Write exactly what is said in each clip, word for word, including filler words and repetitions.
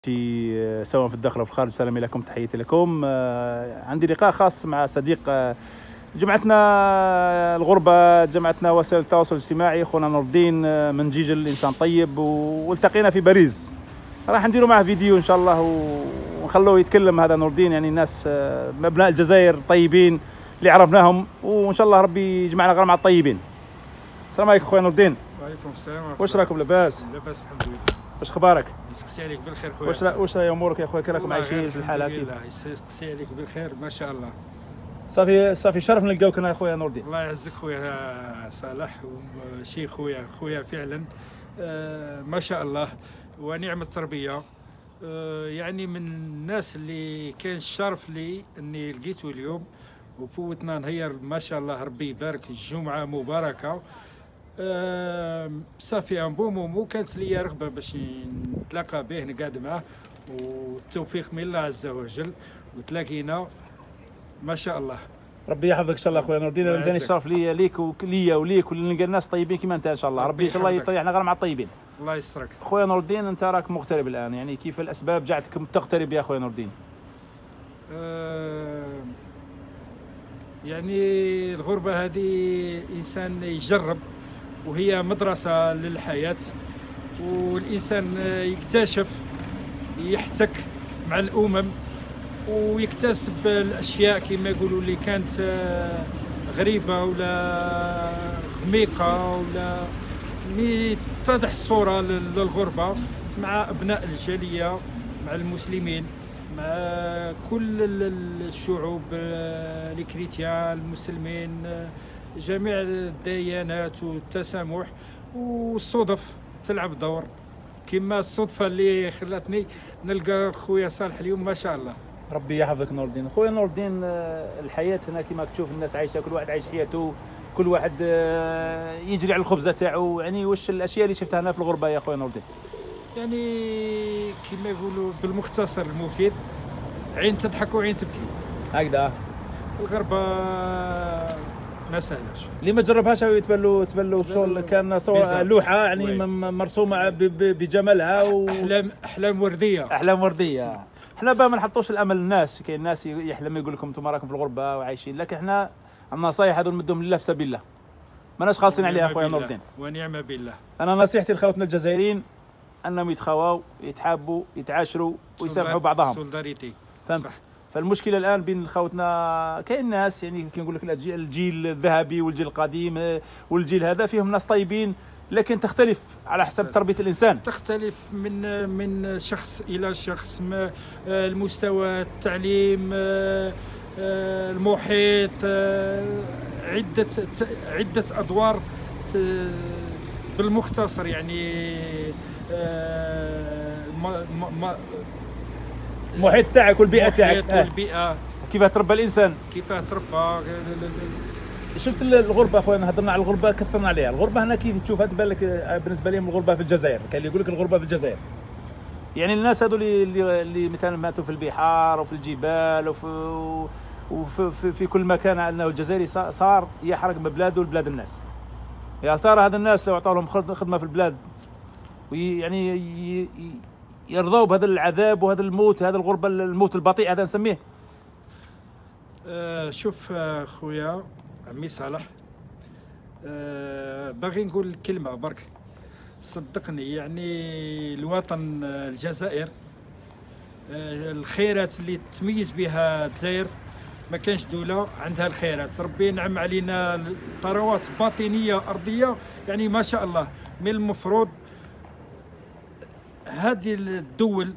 سواء في الداخل او في الخارج. سلامي لكم، تحياتي لكم. عندي لقاء خاص مع صديق جمعتنا الغربه، جمعتنا وسائل التواصل الاجتماعي، اخونا نور الدين من جيجل، انسان طيب، والتقينا في باريس. راح نديروا معه فيديو ان شاء الله ونخلوه يتكلم. هذا نور الدين يعني الناس ابناء الجزائر طيبين اللي عرفناهم، وان شاء الله ربي يجمعنا غير مع الطيبين. السلام عليكم خويا نور الدين. وعليكم السلام. واش راكم؟ لاباس؟ لاباس الحمد لله. واش اخبارك؟ يسقسي عليك بالخير خويا. واش واش راهي امورك يا خويا؟ كي راكم عايشين في الحاله كيف؟ يسقسي عليك بالخير ما شاء الله. صافي صافي شرف نلقاوك انا خويا نور الدين. الله يعزك خويا صالح، وشي خويا خويا فعلا آه ما شاء الله ونعم التربيه. آه يعني من الناس اللي كان الشرف لي اني لقيته اليوم وفوتنا نهير ما شاء الله. ربي يبارك، الجمعه مباركه. آه صافي ان بون مومو، كانت لي رغبه باش نتلاقى به نقعد معاه، والتوفيق من الله عز وجل، وتلاقينا ما شاء الله. ربي يحفظك ان شاء الله خويا نور الدين. كان الشرف لي ليك وليا وليك ولنلقى الناس طيبين كيما انت ان شاء الله. ربي ان شاء الله يطيحنا غير مع الطيبين. الله يسترك خويا نور الدين. انت راك مغترب الان، يعني كيف الاسباب جعلتك تغترب يا خويا نور الدين؟ آه يعني الغربه هذه انسان يجرب، وهي مدرسه للحياه، والانسان يكتشف، يحتك مع الامم، ويكتسب الاشياء كما يقولوا اللي كانت غريبه ولا غميقه، ولا تتضح الصوره للغربه مع ابناء الجاليه، مع المسلمين، مع كل الشعوب، الكريتيان، المسلمين، جميع الديانات، والتسامح، والصدف تلعب دور، كما الصدفه اللي خلاتني نلقى خويا صالح اليوم ما شاء الله. ربي يحفظك نور الدين. خويا نور الدين، الحياه هنا كما تشوف الناس عايشه، كل واحد عايش حياته، كل واحد يجري على الخبزه تاعو. يعني واش الاشياء اللي شفتها هنا في الغربه يا خويا نور الدين؟ يعني كما يقولوا بالمختصر المفيد، عين تضحك وعين تبكي هكذا. الغربه ما سهلاش. اللي ما جربهاش يتبان له تبان له شغل كان صور لوحه يعني وي. مرسومه بجمالها و... احلام احلام ورديه احلام ورديه. احنا بقى ما نحطوش الامل للناس، كاين ناس يحلم يقول لكم انتم راكم في الغربه وعايشين، لكن احنا عندنا نصايح هذو نمدهم لله في سبيل الله، ماناش خالصين عليها خويا نور الدين. ونعم بالله. انا نصيحتي لخوتنا الجزائريين انهم يتخاواو، يتحابوا، يتعاشروا، ويسامحوا بعضهم. سولداريتي. فهمت؟ صح. فالمشكله الان بين خوتنا كاين ناس يعني كي نقول لك الجيل الذهبي والجيل القديم والجيل هذا فيهم ناس طيبين، لكن تختلف على حسب تربيه الانسان، تختلف من من شخص الى شخص، المستوى، التعليم، المحيط، عده عده ادوار. بالمختصر يعني ما ما المحيط تاعك والبيئه تاعك، والبيئه كيف تربى الانسان، كيف تربى. شفت الغربه اخويا، هضرنا على الغربه كثرنا عليها. الغربه هنا كيف تشوفها تبان لك بالنسبه لهم الغربه في الجزائر؟ كاين اللي يقول لك الغربه في الجزائر يعني الناس هذو اللي اللي مثلا ماتوا في البحار وفي الجبال وفي وفي في, في كل مكان، انه الجزائري صار يحرق من بلاده لبلاد الناس. يا ترى هذا الناس لو عطوا لهم خدمه في البلاد ويعني يرضوا بهذا العذاب وهذا الموت، هذا الغربه، الموت البطيء هذا نسميه؟ أه شوف خويا عمي صالح، أه باغي نقول كلمه برك، صدقني. يعني الوطن الجزائر، أه الخيرات اللي تميز بها الجزائر ما كانش دوله عندها الخيرات. ربي ينعم علينا ثروات باطنيه ارضيه يعني ما شاء الله. من المفروض هذه الدول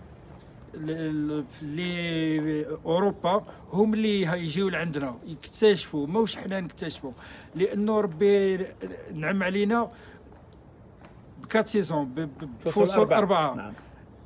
اللي اوروبا هم اللي يجيو لعندنا يكتشفوا، ماوش حنا نكتشفوا، لانه ربي نعم علينا بكات سيزون، بفصول اربعه. نعم.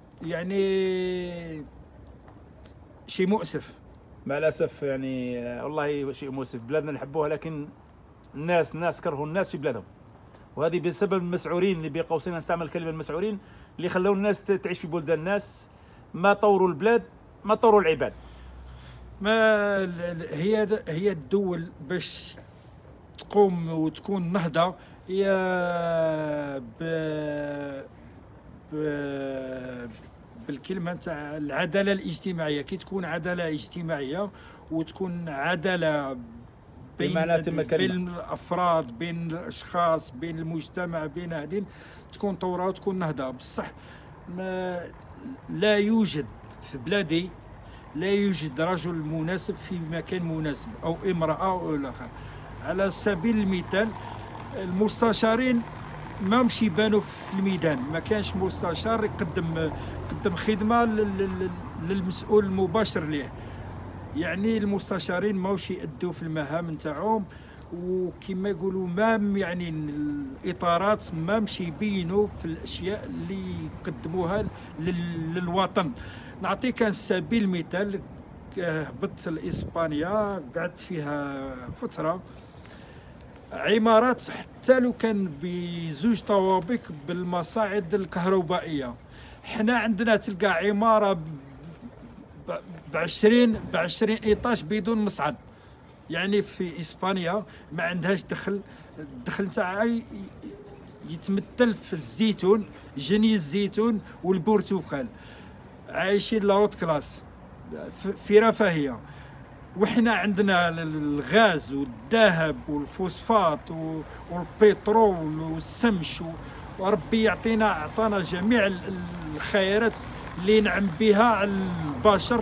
يعني شيء مؤسف مع الاسف، يعني والله شيء مؤسف. بلادنا نحبوها لكن الناس الناس كرهوا الناس في بلادهم، وهذه بسبب المسعورين، اللي بين قوسين نستعمل الكلمه المسعورين، اللي خلوا الناس تعيش في بلدان الناس، ما طوروا البلاد، ما طوروا العباد. ما هي هي الدول باش تقوم وتكون نهضه هي ب بالكلمه تاع العداله الاجتماعيه. كي تكون عداله اجتماعيه وتكون عداله بين بين الافراد، بين الاشخاص، بين المجتمع، بين هذين، تكون ثوره وتكون نهضه. بصح ما لا يوجد في بلادي لا يوجد رجل مناسب في مكان مناسب او امراه او الاخر. على سبيل المثال المستشارين ما مش يبانوا في الميدان، ما كانش مستشار يقدم يقدم خدمه للمسؤول المباشر ليه. يعني المستشارين ماوش يأدوا في المهام نتاعهم، وكما يقولوا ما يعني الاطارات ما مش يبينوا في الاشياء اللي يقدموها للوطن. نعطيك كان سبيل المثال، هبطت لاسبانيا قعدت فيها فتره، عمارات حتى لو كان بزوج طوابق بالمصاعد الكهربائيه، حنا عندنا تلقى عماره بعشرين بعشرين ايطاج بدون مصعد. يعني في اسبانيا ما عندهاش دخل، الدخل تاعها يتمثل في الزيتون، جني الزيتون والبرتقال، عايشين لاوت كلاس في رفاهيه. وحنا عندنا الغاز والذهب والفوسفات والبترول والسمش، وربي يعطينا عطانا جميع الخيرات اللي نعم بها على البشر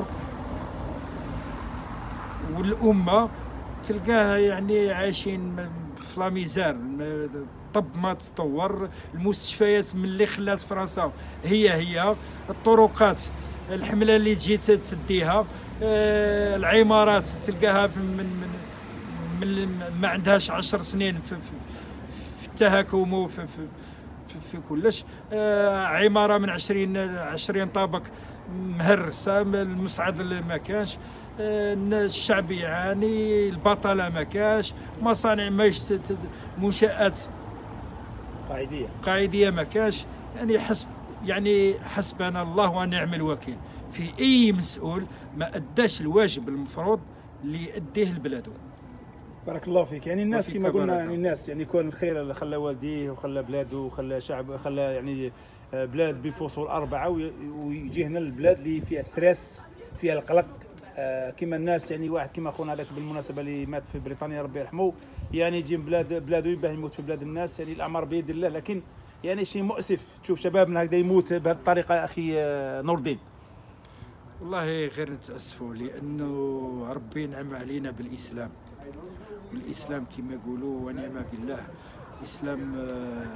والامه. تلقاها يعني عايشين في لاميزار، الطب ما تطور، المستشفيات من اللي خلات فرنسا هي هي، الطرقات الحمله اللي تجي تديها، آه العمارات تلقاها من من, من ما عندهاش عشر سنين في, في, في التهكم وفي في, في, في كلش. آه عماره من عشرين عشرين طابق مهرسه، المصعد اللي ما كانش، آه الشعب يعاني، البطاله ما كاش، مصانع ماهيش، منشآت قاعديه قاعديه ما كاش. يعني حسب يعني حسبنا الله ونعم الوكيل في اي مسؤول ما اداش الواجب المفروض اللي يأديه البلاد. بارك الله فيك. يعني الناس كما قلنا، يعني الناس يعني كون الخير اللي خلى والديه وخلى بلاده وخلى شعب، خلى يعني بلاد بفصول اربعه، ويجي هنا البلاد اللي فيها ستريس، فيها القلق. كما الناس يعني واحد كما خونا هذاك بالمناسبه اللي مات في بريطانيا ربي يرحمه، يعني يجي بلاد بلاده يباه يموت في بلاد الناس. يعني الاعمار بيد الله، لكن يعني شيء مؤسف تشوف شبابنا هكذا يموت بهذه الطريقه. اخي نور الدين، والله غير نتاسفوا لانه ربي ينعم علينا بالاسلام، والاسلام كما يقولوا ونعم بالله. الاسلام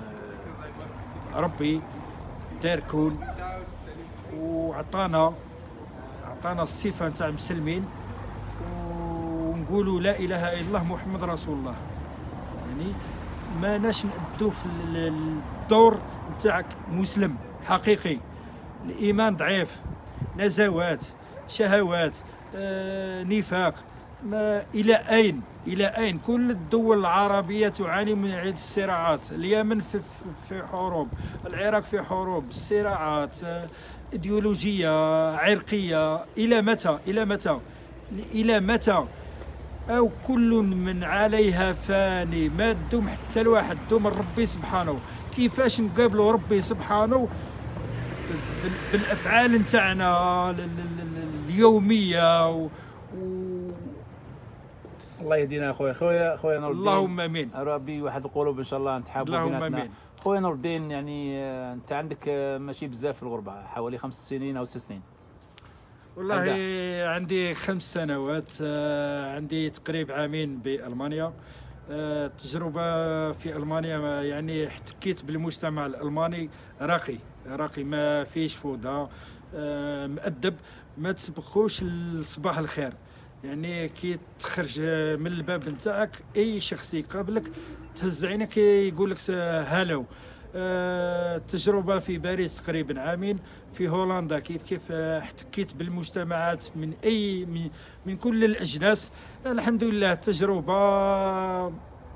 ربي دار كون وعطانا عطانا الصفه نتاع مسلمين، ونقولوا لا اله الا الله محمد رسول الله. يعني ما ناش نأدوا في الدور نتاعك مسلم حقيقي. الايمان ضعيف، نزوات، شهوات، آه، نفاق. ما الى اين الى اين؟ كل الدول العربيه تعاني من عده الصراعات. اليمن في في حروب، العراق في حروب، صراعات، آه، ايديولوجيه، عرقيه. الى متى؟ الى متى؟ الى متى؟ أو كل من عليها فاني، ما تدوم حتى الواحد، دوم ربي سبحانه. كيفاش نقابلوا ربي سبحانه؟ بالافعال نتاعنا اليوميه و... و... الله يهدينا خويا خويا خويا نور الدين. اللهم امين. ربي واحد القلوب ان شاء الله نتحابوا بيناتنا. اللهم امين. خويا نور الدين، يعني انت عندك ماشي بزاف في الغربه، حوالي خمس سنين او ست سنين. والله عندها. عندي خمس سنوات، عندي تقريبا عامين بألمانيا. التجربة في ألمانيا يعني احتكيت بالمجتمع الألماني راقي راقي، ما فيش فوضى، مؤدب، ما تسبقوش لصباح الخير. يعني كي تخرج من الباب نتاعك اي شخص يقابلك تهز عينك يقول لك هالو. التجربة في باريس تقريبا عامين، في هولندا كيف كيف احتكيت بالمجتمعات من اي من, من كل الاجناس. الحمد لله تجربة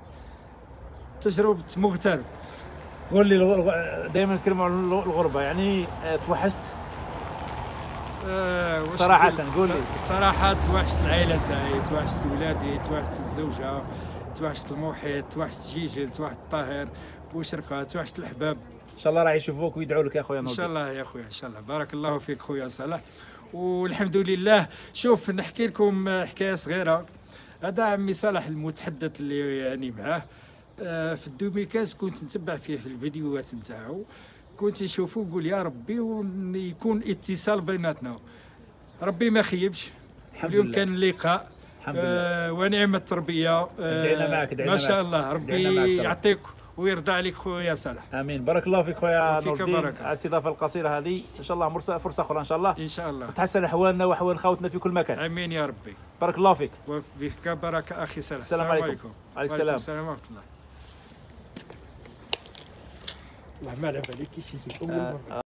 تجربة مغترب. قول لي، دائما نتكلموا عن الغربة، يعني توحشت؟ آه صراحة قول لي. صراحة توحشت العائلة تاعي، توحشت ولادي، توحشت الزوجة، توحشت المحيط، توحشت جيجل، توحشت الطاهر بوشرقة، توحشت الأحباب. ان شاء الله راح يشوفوك ويدعوا لك يا خويا نور ان الدين. شاء الله يا خويا، ان شاء الله. بارك الله فيك خويا صالح. والحمد لله. شوف نحكي لكم حكايه صغيره. هذا عمي صالح المتحدث اللي يعني معاه آه في ألفين وخمسطاش كنت نتبع فيه في الفيديوهات نتاعو، كنت نشوفو نقول يا ربي ويكون اتصال بيناتنا. ربي ما خيبش. اليوم كان اللقاء آه ونعم التربيه. دعينا معك دعينا ما شاء معك. الله. ربي يعطيك ويرضى عليك خويا صالح. امين. بارك الله فيك خويا وفيك نور الدين بركة. على الاستضافه القصيره هذه. ان شاء الله مرسى فرصه اخرى ان شاء الله ان شاء الله تحسن احوالنا واحوال خوتنا في كل مكان. امين يا ربي. بارك الله فيك. وفيك بركه اخي صالح. السلام عليكم. وعليكم السلام. السلام ورحمه الله. والله ما على بالي كيش يجي.